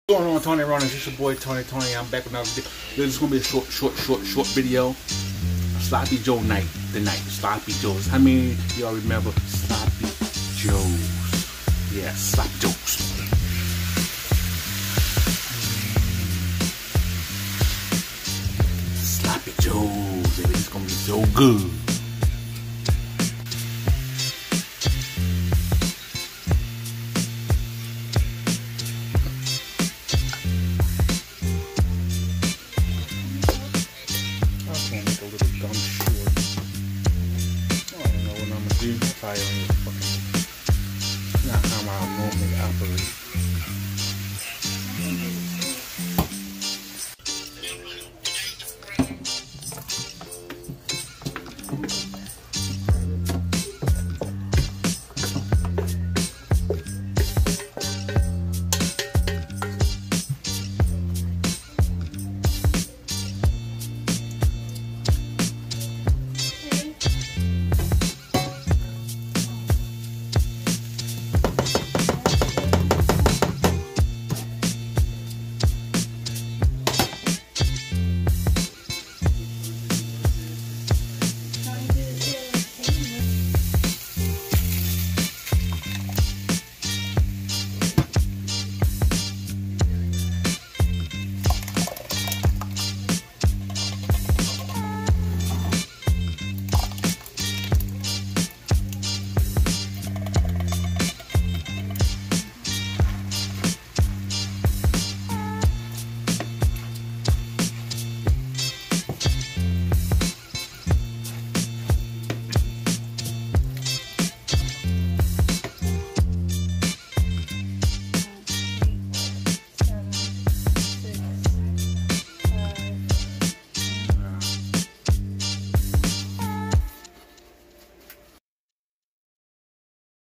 What's going on, Tony Runners? It's your boy Tony. I'm back with another video. This is gonna be a short video. Sloppy Joe night tonight. Sloppy Joe's. How many of y'all remember Sloppy Joe's? Yeah, Sloppy Joe's. Sloppy Joe's. It's gonna be so good.